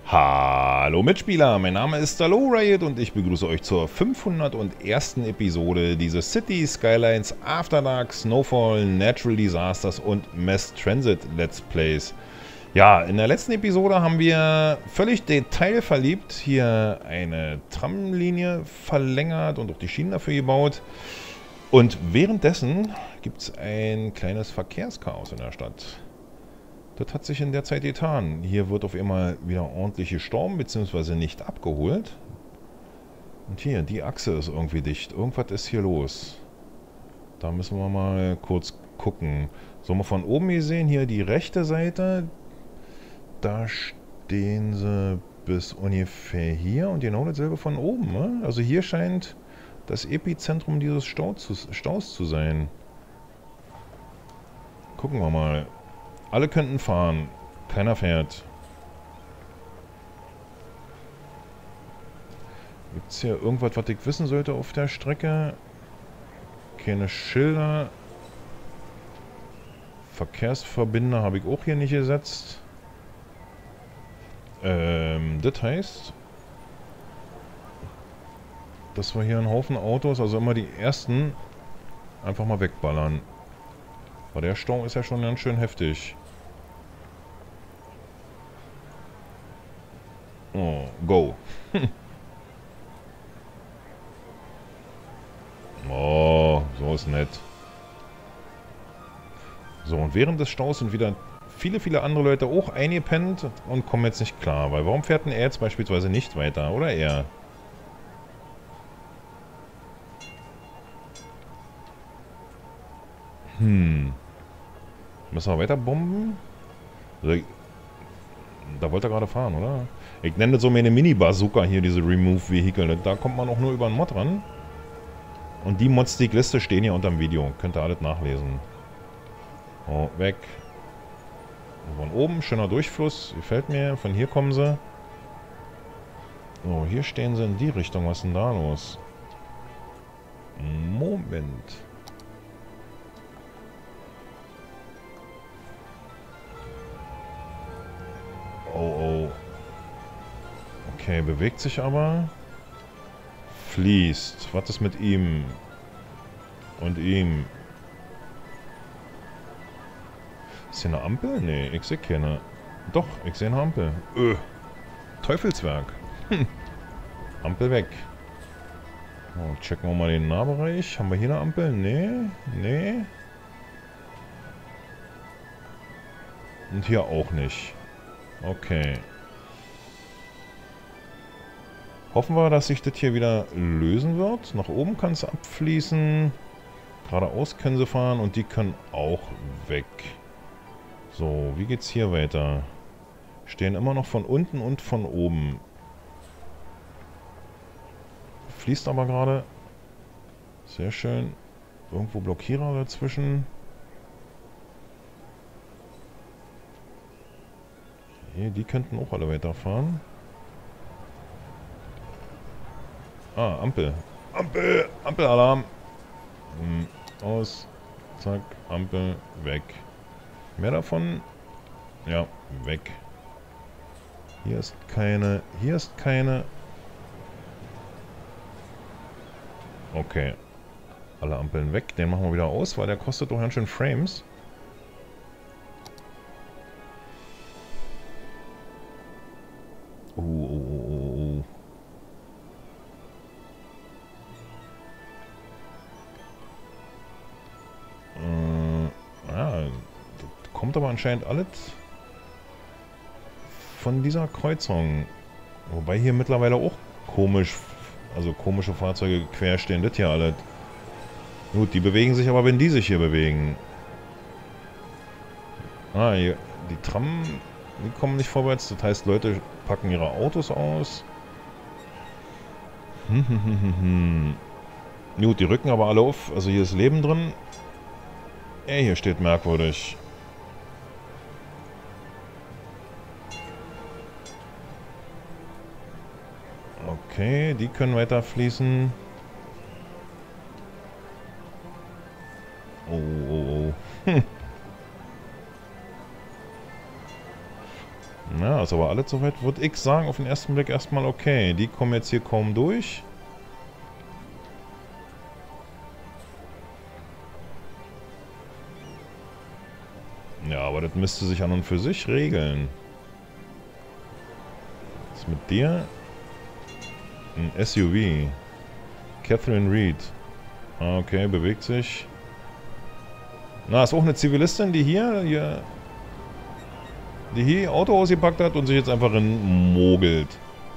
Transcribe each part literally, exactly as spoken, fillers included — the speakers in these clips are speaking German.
Hallo Mitspieler, mein Name ist Hallo Riot und ich begrüße euch zur fünfhundertersten Episode dieses City Skylines After Dark Snowfall Natural Disasters und Mass Transit Let's Plays. Ja, in der letzten Episode haben wir völlig detailverliebt hier eine Tramlinie verlängert und auch die Schienen dafür gebaut. Und währenddessen gibt es ein kleines Verkehrschaos in der Stadt. Das hat sich in der Zeit getan. Hier wird auf einmal wieder ordentlich gestorben, beziehungsweise nicht abgeholt. Und hier, die Achse ist irgendwie dicht. Irgendwas ist hier los. Da müssen wir mal kurz gucken. So, mal von oben gesehen, hier die rechte Seite. Da stehen sie bis ungefähr hier und genau dasselbe von oben. Ne? Also hier scheint das Epizentrum dieses Staus zu, Staus zu sein. Gucken wir mal. Alle könnten fahren. Keiner fährt. Gibt es hier irgendwas, was ich wissen sollte auf der Strecke? Keine Schilder. Verkehrsverbinder habe ich auch hier nicht gesetzt. Ähm, das heißt, dass wir hier einen Haufen Autos, also immer die ersten, einfach mal wegballern. Aber der Stau ist ja schon ganz schön heftig. Oh, go. Oh, so ist nett. So, und während des Staus sind wieder viele, viele andere Leute auch eingepennt und kommen jetzt nicht klar. Weil warum fährt denn er jetzt beispielsweise nicht weiter? Oder er? Hm. Müssen wir weiter bomben? Also, da wollte er gerade fahren, oder? Ich nenne das so meine Mini-Bazooka hier, diese Remove-Vehicle. Da kommt man auch nur über einen Mod ran. Und die Mods, die ich liste, stehen hier unter dem Video. Könnt ihr alles nachlesen. Oh, weg. Von oben, schöner Durchfluss. Gefällt mir. Von hier kommen sie. So, hier stehen sie in die Richtung. Was ist denn da los? Moment. Oh, oh. Okay, bewegt sich aber. Fließt. Was ist mit ihm? Und ihm? Ist hier eine Ampel? Nee, ich sehe keine. Doch, ich sehe eine Ampel. Öh. Teufelswerk. Hm. Ampel weg. Oh, checken wir mal den Nahbereich. Haben wir hier eine Ampel? Nee. Nee. Und hier auch nicht. Okay. Hoffen wir, dass sich das hier wieder lösen wird. Nach oben kann es abfließen. Geradeaus können sie fahren und die können auch weg. So, wie geht's hier weiter? Stehen immer noch von unten und von oben. Fließt aber gerade. Sehr schön. Irgendwo Blockierer dazwischen. Hier, die könnten auch alle weiterfahren. Ah, Ampel. Ampel! Ampelalarm! Hm, aus. Zack. Ampel. Weg. Mehr davon? Ja, weg. Hier ist keine. Hier ist keine. Okay. Alle Ampeln weg. Den machen wir wieder aus, weil der kostet doch ganz schön Frames. Uh, uh, uh, uh. Kommt aber anscheinend alles von dieser Kreuzung. Wobei hier mittlerweile auch komisch, also komische Fahrzeuge quer stehen. Das hier alles. Gut, die bewegen sich aber, wenn die sich hier bewegen. Ah, hier, die Tram, die kommen nicht vorwärts. Das heißt, Leute packen ihre Autos aus. Hm, hm, hm, hm, hm. Gut, die rücken aber alle auf. Also hier ist Leben drin. Ey, hier steht merkwürdig. Okay, die können weiter fließen. Oh, oh, oh. Hm. Ja, ist aber alles soweit, würde ich sagen, auf den ersten Blick erstmal okay. Die kommen jetzt hier kaum durch. Ja, aber das müsste sich an und für sich regeln. Was ist mit dir? Ein S U V. Catherine Reed. Ah, okay, bewegt sich. Na, ist auch eine Zivilistin, die hier, hier die hier ihr Auto ausgepackt hat und sich jetzt einfach in mogelt.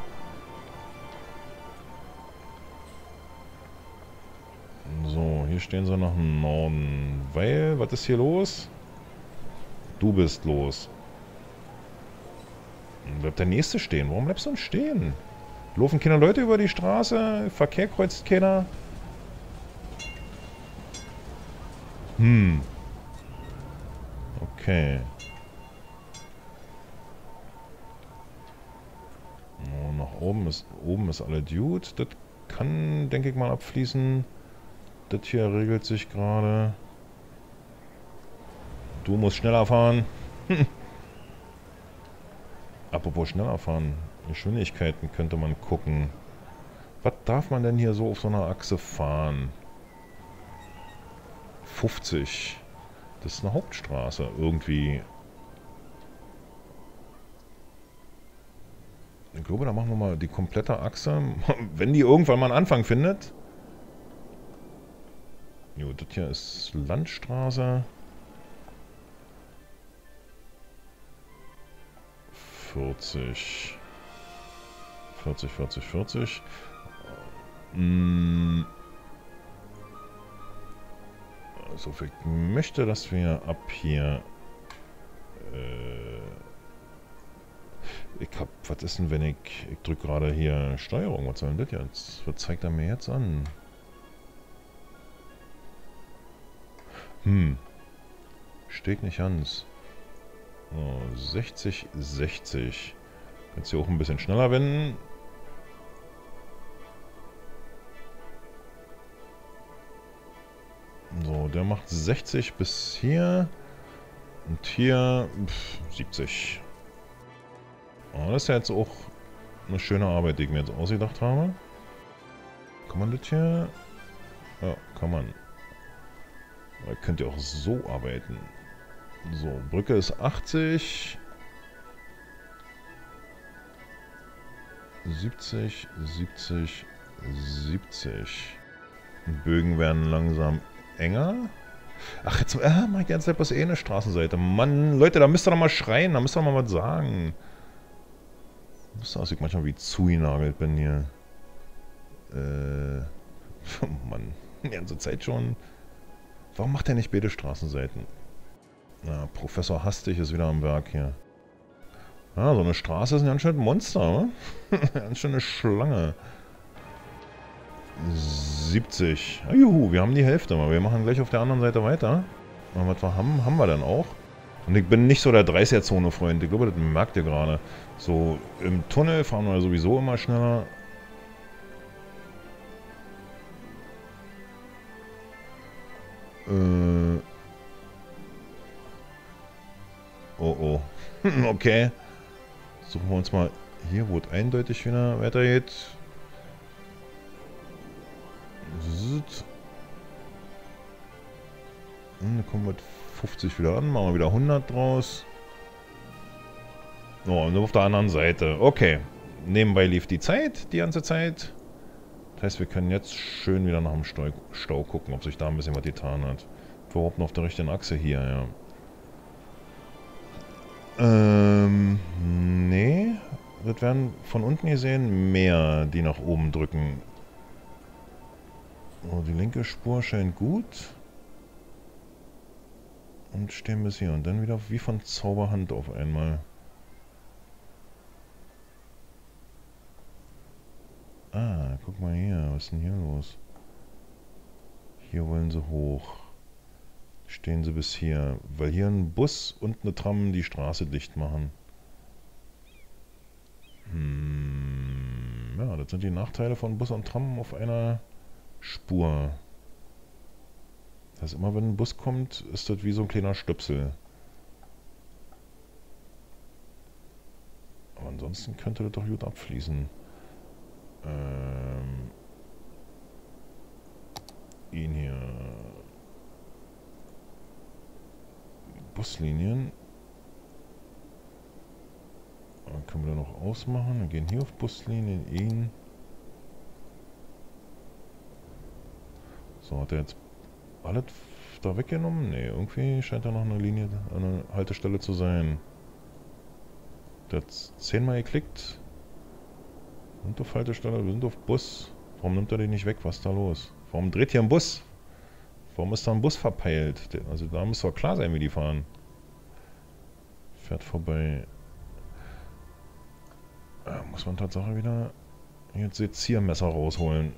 So, hier stehen sie nach Norden. Weil, was ist hier los? Du bist los. Dann bleibt der Nächste stehen. Warum bleibst du denn stehen? Laufen keine Leute über die Straße? Verkehr kreuzt keiner? Hm. Okay. Oh, nach oben ist, oben ist alle Dude. Das kann, denke ich mal, abfließen. Das hier regelt sich gerade. Du musst schneller fahren. Apropos schneller fahren. Geschwindigkeiten könnte man gucken. Was darf man denn hier so auf so einer Achse fahren? fünfzig. Das ist eine Hauptstraße. Irgendwie. Ich glaube, da machen wir mal die komplette Achse. Wenn die irgendwann mal einen Anfang findet. Jo, das hier ist Landstraße. vierzig. vierzig, vierzig, vierzig. Hm. Also ich möchte, dass wir ab hier... Äh, ich hab... Was ist denn, wenn ich... Ich drücke gerade hier Steuerung. Was soll denn das jetzt? Was zeigt er mir jetzt an? Hm. Steht nicht ganz. Oh, sechzig, sechzig. Kannst du auch ein bisschen schneller wenden. So, der macht sechzig bis hier. Und hier pff, siebzig. Oh, das ist ja jetzt auch eine schöne Arbeit, die ich mir jetzt ausgedacht habe. Kann man das hier? Ja, kann man. Da könnt ihr auch so arbeiten. So, Brücke ist achtzig. siebzig, siebzig, siebzig. Die Bögen werden langsam enger. Ach, jetzt äh, mach ich die ganze Zeit bloß eh eine Straßenseite. Mann, Leute, da müsst ihr doch mal schreien, da müsst ihr doch mal was sagen. Wisst ihr, dass ich manchmal wie zugenagelt bin hier. Äh. Oh Mann, die ganze Zeit schon. Warum macht er nicht beide Straßenseiten? Na, Professor Hastig ist wieder am Werk hier. Ah, so eine Straße ist ein ganz schön Monster, ne? Ganz schöne Schlange. siebzig. Ah, juhu, wir haben die Hälfte mal. Wir machen gleich auf der anderen Seite weiter. Und was wir haben, haben wir dann auch. Und ich bin nicht so der dreißiger-Zone-Freund. Ich glaube, das merkt ihr gerade. So, im Tunnel fahren wir sowieso immer schneller. Äh. Oh, oh. Okay. Suchen wir uns mal hier, wo es eindeutig wieder weitergeht. Und dann kommen wir mit fünfzig wieder an, machen wir wieder hundert draus. Oh, und auf der anderen Seite. Okay. Nebenbei lief die Zeit, die ganze Zeit. Das heißt, wir können jetzt schön wieder nach dem Stau, Stau gucken, ob sich da ein bisschen was getan hat. Überhaupt noch auf der richtigen Achse hier, ja. Ähm, nee. Das werden von unten gesehen mehr, die nach oben drücken. Oh, die linke Spur scheint gut. Und stehen bis hier. Und dann wieder wie von Zauberhand auf einmal. Ah, guck mal hier. Was ist denn hier los? Hier wollen sie hoch. Stehen sie bis hier. Weil hier ein Bus und eine Tram die Straße dicht machen. Hm, ja, das sind die Nachteile von Bus und Tram auf einer Spur. Das heißt, immer wenn ein Bus kommt, ist das wie so ein kleiner Stöpsel. ansonsten könnte das doch gut abfließen. Ähm, ihn hier. Buslinien. Dann können wir da noch ausmachen. Wir gehen hier auf Buslinien, ihn. So, hat er jetzt alles da weggenommen? Ne, irgendwie scheint da noch eine Linie, eine Haltestelle zu sein. Der hat zehnmal geklickt. Wir sind auf Haltestelle, wir sind auf Bus. Warum nimmt er den nicht weg? Was ist da los? Warum dreht hier ein Bus? Warum ist da ein Bus verpeilt? Also da muss doch klar sein, wie die fahren. Fährt vorbei. Da muss man Tatsache wieder jetzt Seziermesser rausholen.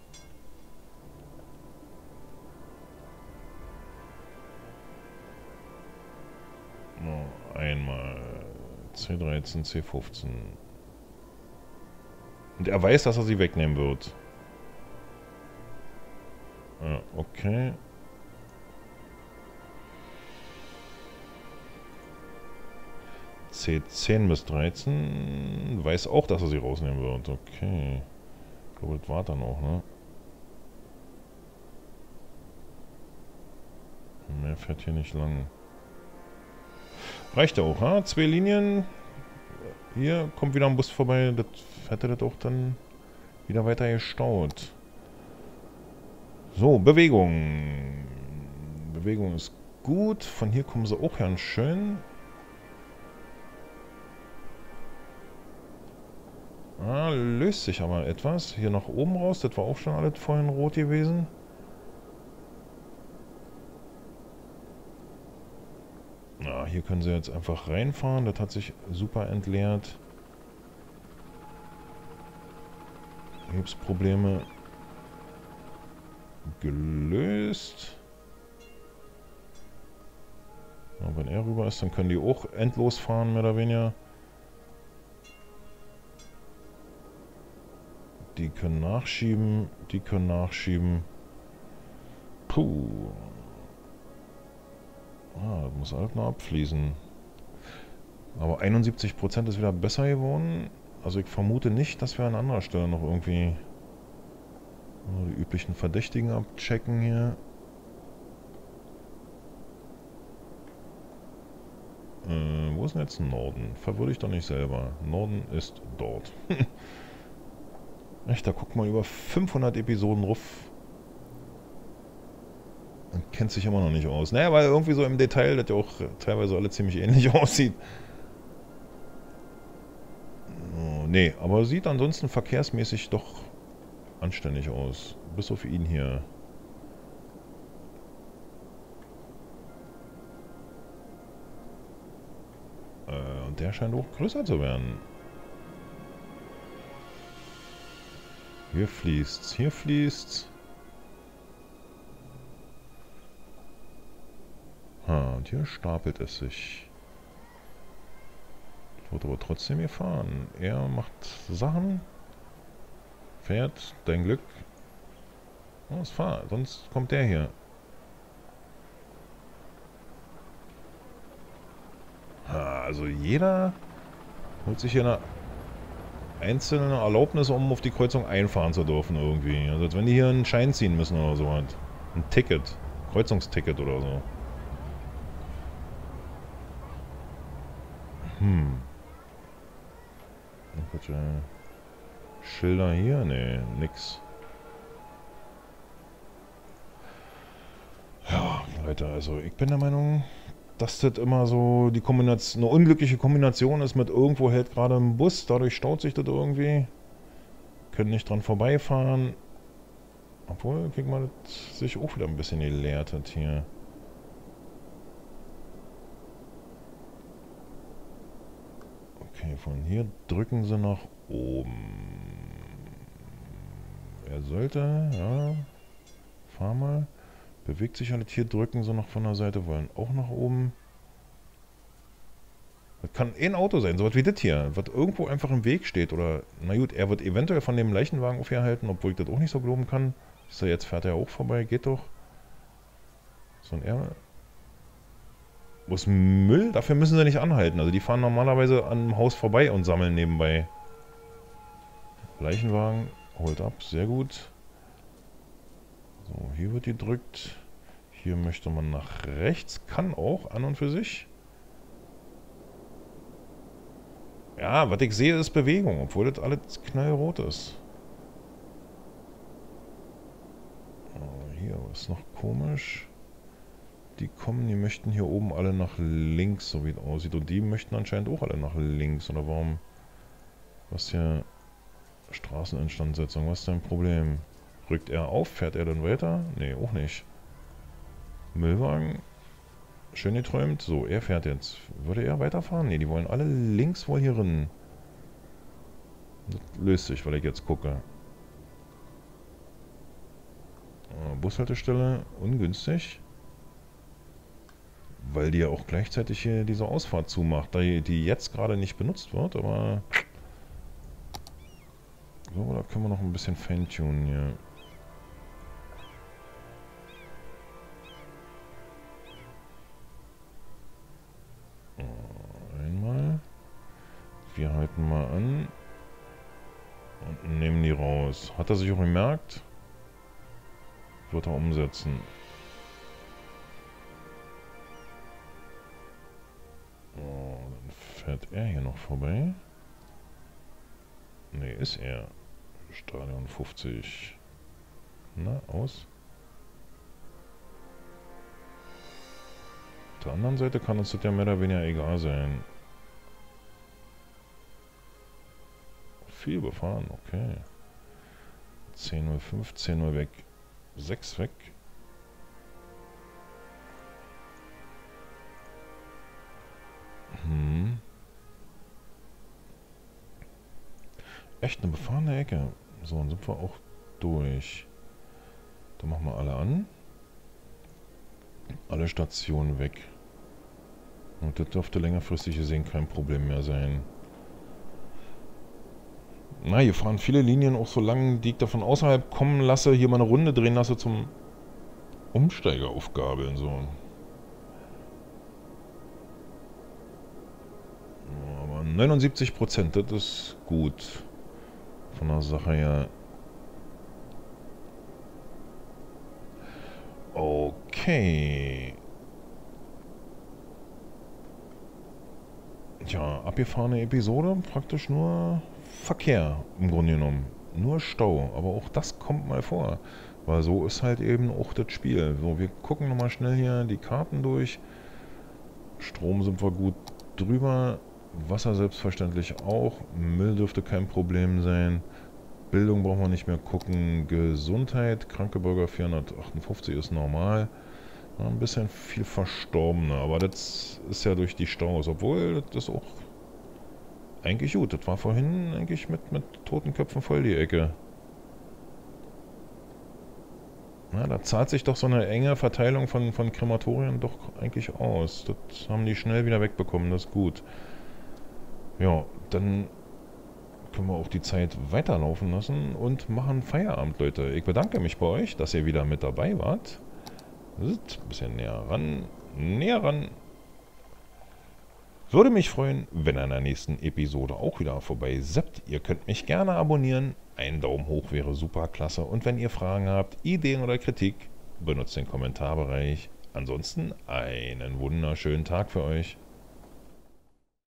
No, einmal C dreizehn, C fünfzehn. Und er weiß, dass er sie wegnehmen wird. Ja, okay. C zehn bis dreizehn weiß auch, dass er sie rausnehmen wird. Okay. Ich glaube, das war dann auch, ne? Mehr fährt hier nicht lang. Reicht ja auch, ha? Zwei Linien. Hier kommt wieder ein Bus vorbei. Das hätte das auch dann wieder weiter gestaut. So, Bewegung. Bewegung ist gut. Von hier kommen sie auch ganz schön. Ah, löst sich aber etwas. Hier nach oben raus. Das war auch schon alles vorhin rot gewesen. Ja, hier können sie jetzt einfach reinfahren. Das hat sich super entleert. Hier gibt es Probleme gelöst. Ja, wenn er rüber ist, dann können die auch endlos fahren, mehr oder weniger. Die können nachschieben, die können nachschieben. Puh. Ah, das muss halt noch abfließen. Aber einundsiebzig Prozent ist wieder besser geworden. Also ich vermute nicht, dass wir an anderer Stelle noch irgendwie die üblichen Verdächtigen abchecken hier. Äh, wo ist denn jetzt Norden? Verwirr dich doch nicht selber. Norden ist dort. Echt, da guck mal über fünfhundert Episoden ruf. Man kennt sich immer noch nicht aus. Naja, weil irgendwie so im Detail das ja auch teilweise alle ziemlich ähnlich aussieht. Oh, nee, aber sieht ansonsten verkehrsmäßig doch anständig aus. Bis auf ihn hier. Äh, und der scheint auch größer zu werden. Hier fließt's, hier fließt's. Ha, und hier stapelt es sich. Wird aber trotzdem gefahren. Er macht Sachen. Fährt, dein Glück. Los, fahr, sonst kommt der hier. Ha, also jeder holt sich hier eine einzelne Erlaubnis, um auf die Kreuzung einfahren zu dürfen irgendwie. Also als wenn die hier einen Schein ziehen müssen oder so halt. Ein Ticket. Kreuzungsticket oder so. Hm. Irgendwelche Schilder hier? Nee, nix. Ja, Leute, also ich bin der Meinung, dass das immer so die Kombination, eine unglückliche Kombination ist mit irgendwo hält gerade ein Bus, dadurch staut sich das irgendwie. Können nicht dran vorbeifahren. Obwohl, kriegt man das sich auch wieder ein bisschen geleert hat hier. Okay, von hier drücken sie nach oben. Er sollte, ja, fahr mal. Bewegt sich halt, hier drücken sie noch von der Seite, wollen auch nach oben. Das kann eh ein Auto sein, so was wie das hier, was irgendwo einfach im Weg steht. Oder, na gut, er wird eventuell von dem Leichenwagen aufgehalten, obwohl ich das auch nicht so glauben kann. So, jetzt fährt er auch vorbei, geht doch. So, und er... Wo ist Müll? Dafür müssen sie nicht anhalten. Also die fahren normalerweise an dem Haus vorbei und sammeln nebenbei. Leichenwagen, holt ab, sehr gut. So, hier wird gedrückt. Hier möchte man nach rechts. Kann auch, an und für sich. Ja, was ich sehe, ist Bewegung, obwohl das alles knallrot ist. Oh, hier, was ist noch komisch? Die kommen, die möchten hier oben alle nach links, so wie es aussieht. Und die möchten anscheinend auch alle nach links. Oder warum? Was hier? Straßeninstandsetzung, was ist dein Problem? Rückt er auf? Fährt er dann weiter? Nee, auch nicht. Müllwagen. Schön geträumt. So, er fährt jetzt. Würde er weiterfahren? Nee, die wollen alle links wohl hier rein. Das löst sich, weil ich jetzt gucke. Äh, Bushaltestelle. Ungünstig. Weil die ja auch gleichzeitig hier diese Ausfahrt zumacht, die, die jetzt gerade nicht benutzt wird, aber... So, da können wir noch ein bisschen feintunen hier. Einmal. Wir halten mal an. Und nehmen die raus. Hat er sich auch gemerkt? Wird er umsetzen. Oh, dann fährt er hier noch vorbei. Ne, ist er. Stadion fünfzig. Na, aus. Auf der anderen Seite kann uns das ja mehr oder weniger egal sein. Viel befahren, okay. zehn null fünf, zehn null weg. sechs weg. Hm. Echt eine befahrene Ecke. So, dann sind wir auch durch. Dann machen wir alle an. Alle Stationen weg. Und das dürfte längerfristig gesehen kein Problem mehr sein. Na, hier fahren viele Linien auch so lang, die ich da von außerhalb kommen lasse, hier mal eine Runde drehen lasse zum Umsteigeraufgabeln. So. Aber neunundsiebzig Prozent, das ist gut. Von der Sache her. Okay. Tja, abgefahrene Episode, praktisch nur Verkehr im Grunde genommen. Nur Stau, aber auch das kommt mal vor. Weil so ist halt eben auch das Spiel. So, wir gucken nochmal schnell hier die Karten durch. Strom sind wir gut drüber. Wasser selbstverständlich auch. Müll dürfte kein Problem sein. Bildung brauchen wir nicht mehr gucken. Gesundheit, kranke Bürger vierhundertachtundfünfzig ist normal. Ein bisschen viel Verstorbene, aber das ist ja durch die Staus. Obwohl, das ist auch eigentlich gut. Das war vorhin eigentlich mit, mit toten Köpfen voll die Ecke. Na, da zahlt sich doch so eine enge Verteilung von, von Krematorien doch eigentlich aus. Das haben die schnell wieder wegbekommen, das ist gut. Ja, dann können wir auch die Zeit weiterlaufen lassen und machen Feierabend, Leute. Ich bedanke mich bei euch, dass ihr wieder mit dabei wart. Ein bisschen näher ran, näher ran. Würde mich freuen, wenn ihr in der nächsten Episode auch wieder vorbei seppt. Ihr könnt mich gerne abonnieren. Ein Daumen hoch wäre super klasse. Und wenn ihr Fragen habt, Ideen oder Kritik, benutzt den Kommentarbereich. Ansonsten einen wunderschönen Tag für euch.